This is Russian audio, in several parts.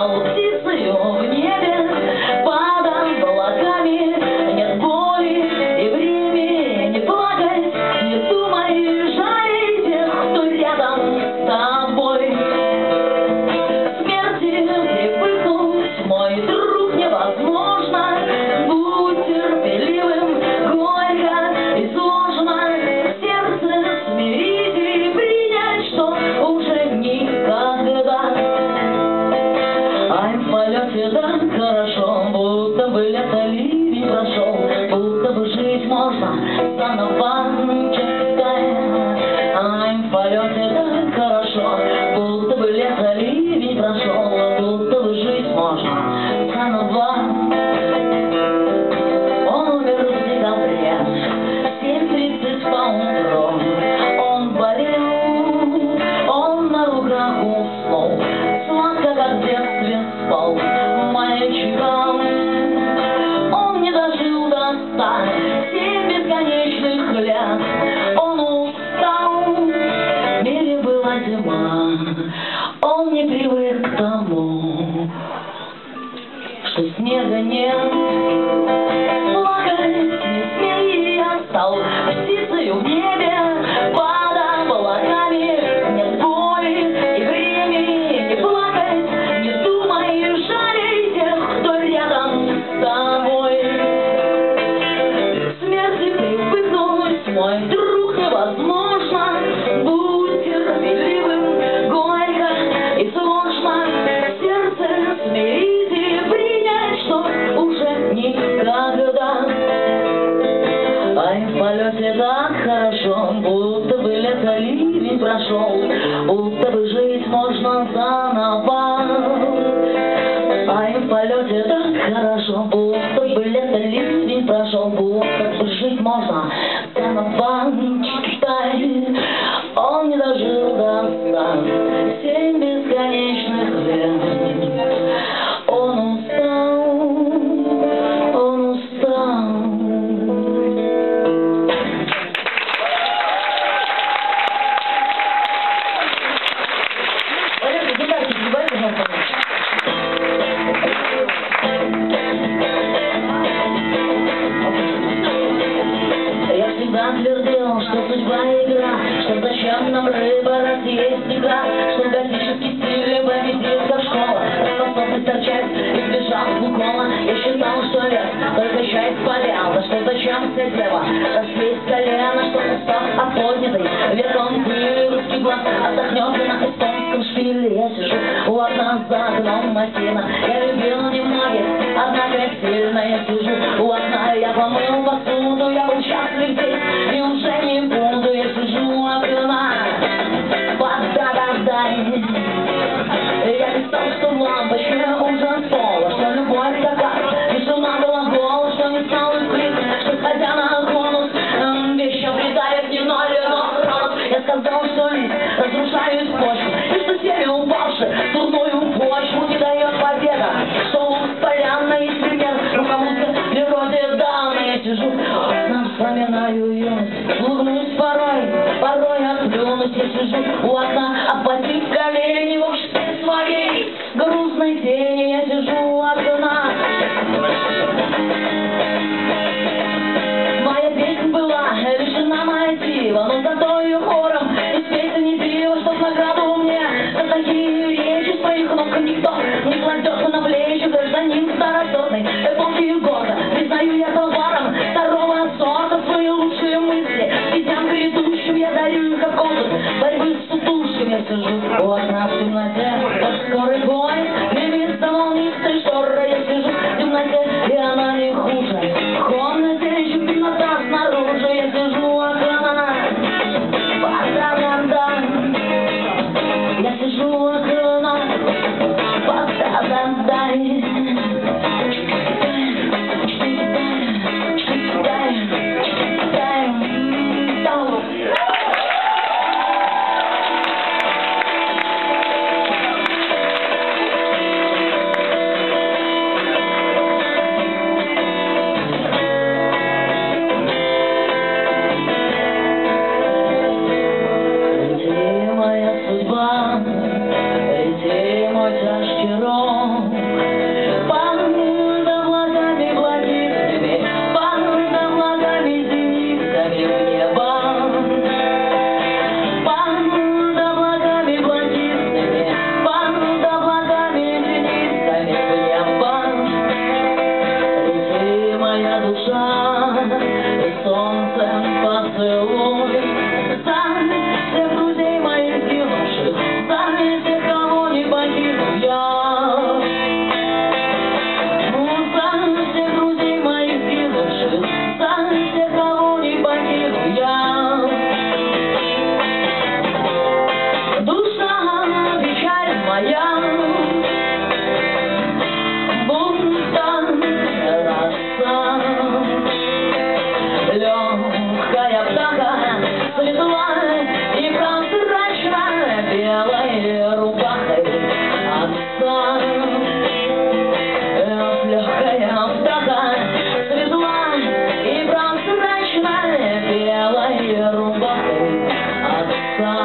стал птицею в небе, под облаками. Нет боли и времени не плакать, не думай, жалей тех, кто рядом с тобой. Смерти привыкнуть, мой друг, невозможно. Будь терпеливым, горько и сложно. Сердце смирить и принять, что уже никогда. Ай, в полете так хорошо, будто бы лето ливень прошел, будто бы жить можно заново, чистая. Ай, в полете так хорошо, будто бы лето ливень прошел, будто бы жить можно заново. Он умер в декабре, 7:30 поутру. Он болел, он на руках уснул, сладко, как в детстве спал мальчиком. Он не дожил до 107 бесконечных лет. Он устал, в мире была зима. Он не привык к тому, что снега нет. Плакать не смей, я стал птицею в небе, под облаками. Нет боли и времени не плакать, не думай, жалей тех, кто рядом с тобой. Смерти привыкнуть, мой друг, невозможно. Будь терпеливым, горько и сложно. Сердце смирить и принять, что уже никогда. Ай, в полете так хорошо, будто бы лето ливень прошел, будто бы жить можно заново. Ай, в полете так хорошо, будто бы лето ливень прошел, будто бы жить можно заново. Читай, он не дожил до 107 бесконечных лет. Он устал, он устал. Я всегда твердил, что судьба игра, что зачем нам рыба, раз есть игра, что готический стиль победит, как школа, способность торчать, избежав уклона. Я считал, что лес только часть поля, что зачем все дело, раз есть колено, что устав от поднятой ветром пыли, русский глаз отдохнет и на эстонском шпиле. Я сижу у окна за окном машина, я любил немногих, однако я сильно. Я сижу у окна, я помыл посуду, я был счастлив здесь и уже не буду. Я сижу у окна, поддай. Я писал, что в лампочке ужас пола, что любовь такая, и жена была гола, что не стал искрит, что сходя на конус, вещи обретает не ноль, но сразу. Я сказал, что лист разрушает почву, и что семя упавшее в дурную почву не дает победа, что у поляна есть пример, но кому-то в природе дано. Я сижу, вспоминаю юность, улыбнусь порой отплюнуть. Я сижу у окна, обхватив колени в обществе своей грустной тени. Я сижу у окна. Моя песня была лишена мотива, но зато ее хором из песни пива, чтоб награду мне за такие речи своих ног никто не кладет на плечи. Гражданин старосортной эпохи года, признаю я товаром второго сорта свои лучшие мысли. Детям грядущим я дарю их как опыт борьбы с удушьем. Я сижу у окна в темноте, под скорый поезд, гремит волнистой шторы. Я сижу в темноте, и она не хуже. В комнате еще темнота снаружи. Я сижу у окна, я сижу у окна,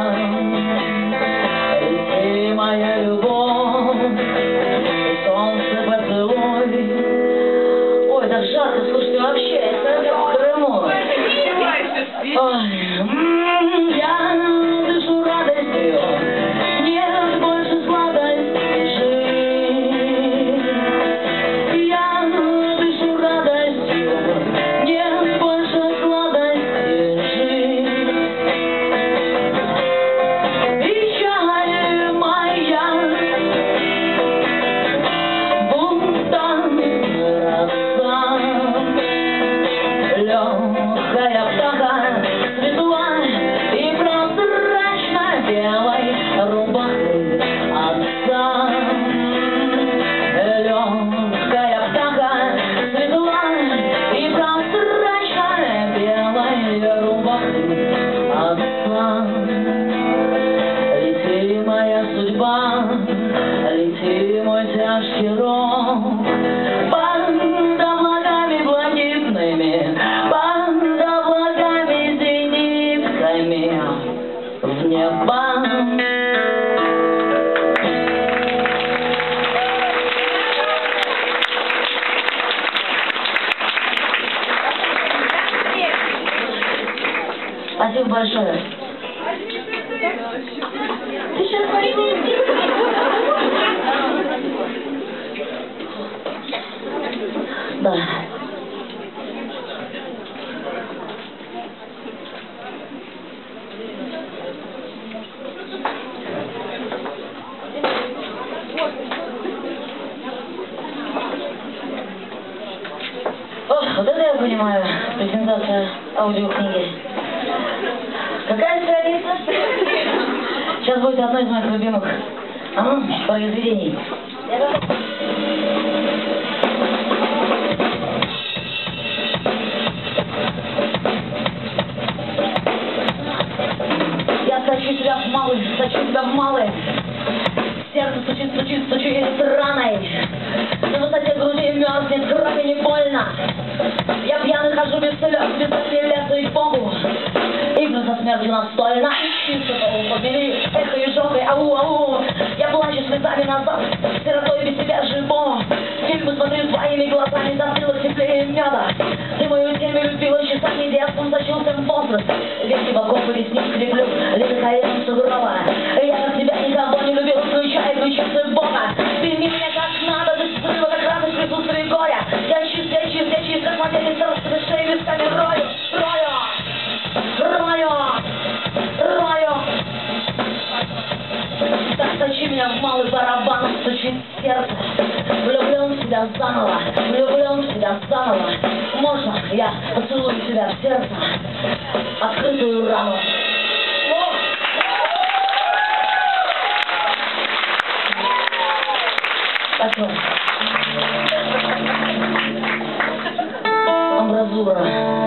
Лети, моя любовь, солнце поцелуй. Ой, так жарко, слушайте, вообще, я в Крыму. Ой, я дышу радостью, нет больше сладости жизнь. Я дышу радостью, нет больше сладости жизнь. Печаль моя, будто роса, легкая птаха, светла и прозрачно белой рубахой отца. Легкая птаха, светла и прозрачно белой рубахой отца. Лети, моя судьба, лети, мой тяжкий рок, под облаками блакитными, под облаками зенитками в небо. Спасибо большое. Ты сейчас пойди. Да. Ох, вот это я понимаю, презентация аудиокниги. Какая страница? Сейчас будет одно из моих любимых произведений. Я сочу тебя в малый, сочу тебя в малый. Сердце стучит, стучит, стучит раной. На высоте груди мерзнет кровь и не больно. Я пьяный хожу без слез, без лесу и Богу. Игры со смертью настольно. Чисто побели, эхо и жёгой, ау-ау. Я плачу слезами назад, сиротой без тебя живу. Фильмы смотрю твоими глазами, затылок теплее меда. Ты мою тему любила часами, детством зачился возраст. Веки в окопы, ресниц креплю, ледокаем сугроба. Я как тебя никого не любил, включая ключицы Бога. Прими меня как надо, без взрыва, как радость в присутствии горя. Я чист, как младенец, ростовой шеи висками рою, рою. Так сочи меня в малый барабан, стучит сердце. Влюблен в тебя заново, влюблен в тебя заново. Можно я поцелую тебя в сердце, открытую рану? Спасибо. Амбразура.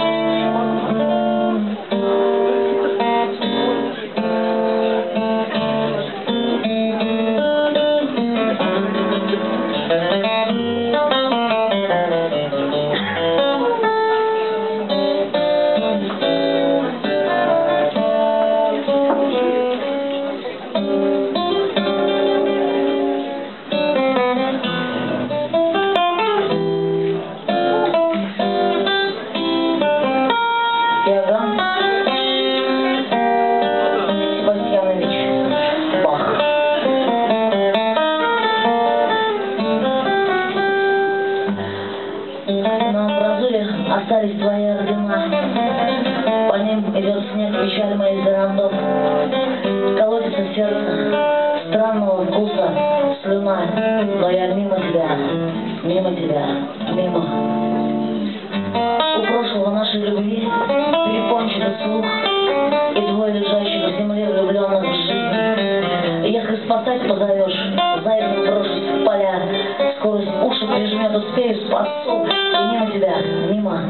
Остались твои ордена, по ним идет снег, печаль моих городов. Колотится сердце странного вкуса, слюна, но я мимо тебя, мимо. У прошлого нашей любви перепончатый слух и двое лежащих в земле влюбленных в жизнь. Если спасать позовешь, зайцем брошусь в поля, скорость уши прижмет, успею спасу. И мимо тебя, мимо.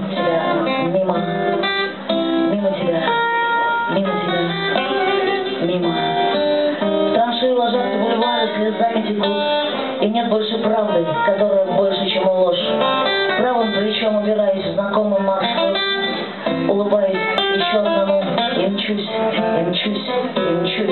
Траншеи ложатся бульвары, слезами текут, и нет больше правды, которая больше, чем ложь. Правым плечом убираюсь в знакомый маршрут, улыбаюсь еще одному, и мчусь.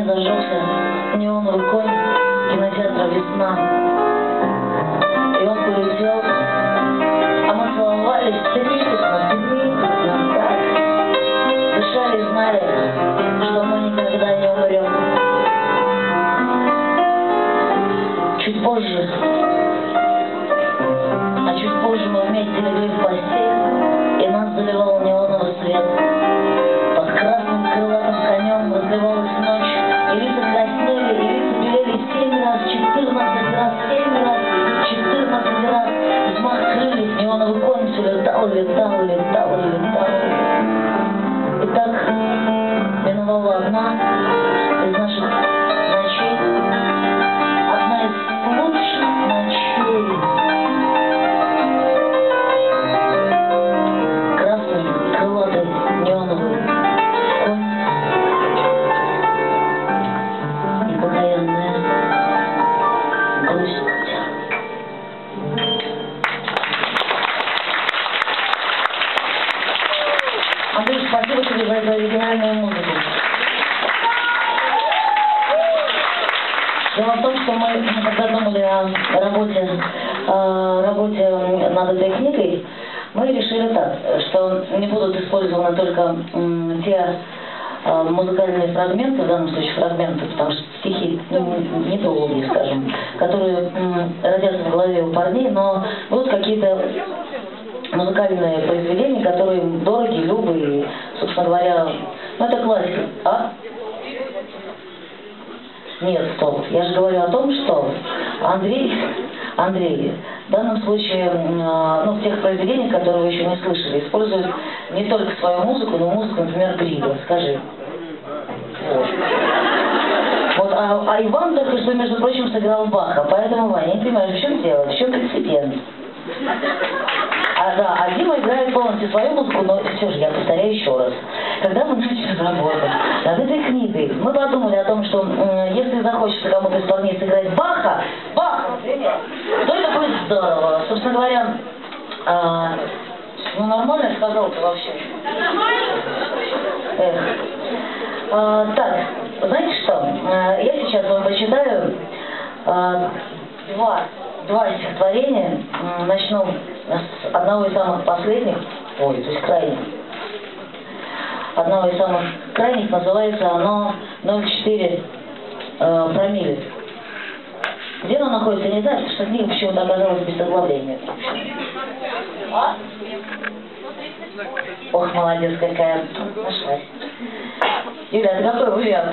зажегся неоновый конь кинотеатра «Весна». И он полетел, а мы целовались трепетно, так. Дышали и знали, что мы никогда не умрем. Чуть позже мы вместе легли в постель, и нас заливал неоновый свет. Под красным крылатым конем разливалась ночь, и лица краснели, и лица белели 7 раз, 14 раз, 7 раз, 14 раз. Взмах крыльев, неоновый конь все летал, летал, летал, летал. И так миновала одна из наших ночей, одна из лучших ночей. Андрей, спасибо тебе за эту оригинальную музыку. Дело в том, что мы, когда думали о работе над этой книгой, мы решили так, что не будут использованы только те музыкальные фрагменты, в данном случае фрагменты, потому что стихи недолгие, скажем, которые родятся в голове у парней, но будут какие-то музыкальные произведения, которые дороги, любы, и, собственно говоря, ну это классика. А? Нет, стоп. Я же говорю о том, что Андрей, в данном случае, в тех произведениях, которые вы еще не слышали, использует не только свою музыку, но музыку, например, Грига. Скажи. Вот, а Иван только что, между прочим, сыграл Баха, поэтому, Ваня, не понимаешь, в чем дело, в чем прецедент? А Дима играет полностью свою музыку, но все же, я повторяю еще раз. Когда мы начали работать над этой книгой, мы подумали о том, что если захочется кому-то из парней сыграть Баха, например, то это будет здорово. Собственно говоря, нормально я сказал-то вообще. Так, знаете что, я сейчас вам почитаю два стихотворения. Начну с одного из самых последних, то есть крайних. Одного из самых крайних, называется оно 0,4 промилле. Где оно находится, не знаю, потому что книга почему-то оказалась без оглавления. А? Ох, молодец какая. Нашлась. Юля, это какой вариант?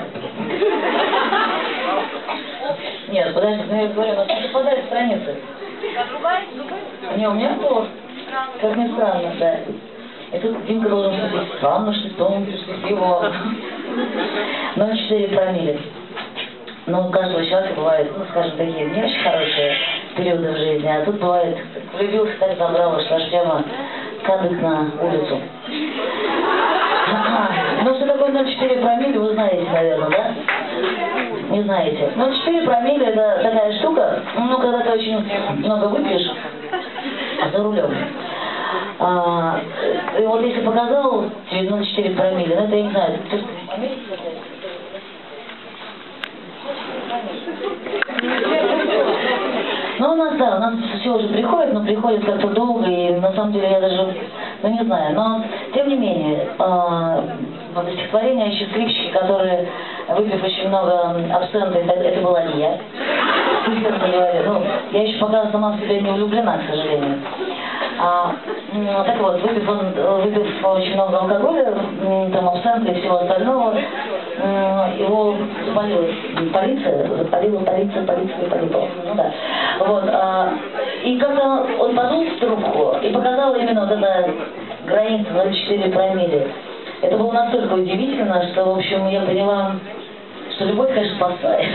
Нет, подожди, я говорю, у нас не совпадают страницы. Не, у меня тоже. Как ни странно, да. И тут Димка должен сказать, странно, что помните, что его 0,4 промилле. Но у каждого человека бывает, скажем, такие не очень хорошие периоды в жизни, а тут бывает, влюбился, так забрало, что аж прямо кадык на улицу. Ну, что такое 0,4 промилле, вы знаете, наверное, да? Не знаете. 0,4 промилле — это такая штука, когда ты очень много выпьешь за рулем. И вот если показал тебе 0,4 промилле, это я не знаю, ты ну, у нас все уже приходит, но приходит как-то долго, и на самом деле я даже, не знаю, но тем не менее, вот стихотворение о счастливчике, которые, выпив очень много абсента, это была не я. Я еще пока сама в себя не влюблена, к сожалению. Так вот, выпив очень много алкоголя, там абсента и всего остального, его запалила полиция. Ну да. Вот, и когда он подул в трубку и показал именно вот эта граница 0,4 промилле, это было настолько удивительно, что, в общем, я поняла, что любовь, конечно, спасает.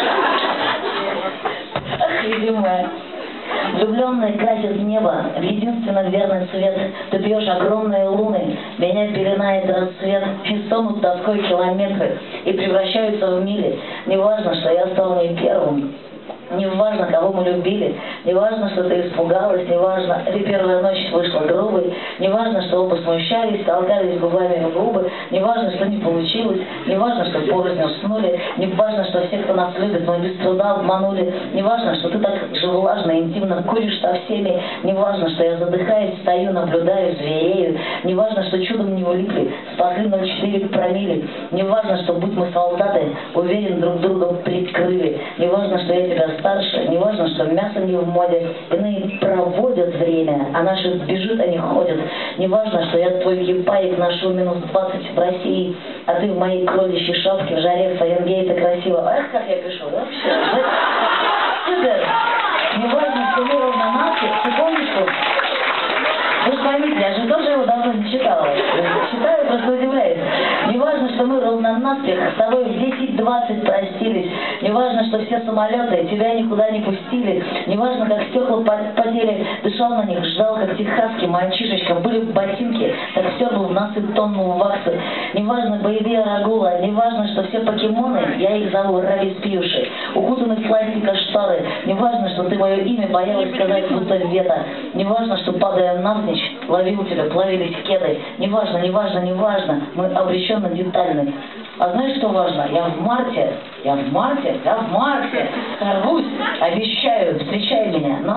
Ах, видимо. Влюбленные красят небо в единственно верный цвет. Ты пьешь огромные луны, меня пеленает рассвет, и стонут тоской километры, и превращаются в мили. Неважно, что я стал не первым, Не важно, кого мы любили, не важно, что ты испугалась, не важно, ли первая ночь вышла грубой, не важно, что оба смущались, толкались губами в губы, не важно, что не получилось, не важно, что порознь уснули, не важно, что все, кто нас любит, мы без труда обманули, не важно, что ты так же влажно и интимно куришь со всеми, не важно, что я задыхаюсь, стою, наблюдаю, зверею, не важно, что чудом не улипли, спасли 0,4 промилле, не важно, что будь мы солдаты, уверен, друг друга прикрыли, не важно, что я тебя старше, не важно, что мясо не в моде, иные проводят время, а наши бежит, они ходят, не важно, что я твой кипаек ношу минус 20 в России, а ты в моей кроличьей шапке в жаре в Фаренгейта красиво. Эх, как я пишу, да? Супер! Не важно, что мы ровно нации, секундочку. Вы же поймите, я же тоже его давно не читала. Читаю, просто удивляюсь. Не важно, что мы ровно наспех с тобой в 10-20 простились. Не важно, что все самолеты тебя никуда не пустили. Не важно, как стекла потели, дышал на них, ждал, как техасский мальчишечка. Были ботинки, так все был в нас и тонну ваксы. Не важно, боевые рагула. Не важно, что все покемоны, я их зову Рави-спьюши. Укутаны в пластика шторы. Не важно, что ты мое имя боялась сказать, будто вето. Не важно, что падая навзничь, ловил тебя, плавились кеды. Неважно, неважно, неважно, мы обреченно детальны. А знаешь, что важно? Я в марте сорвусь, обещаю, встречай меня.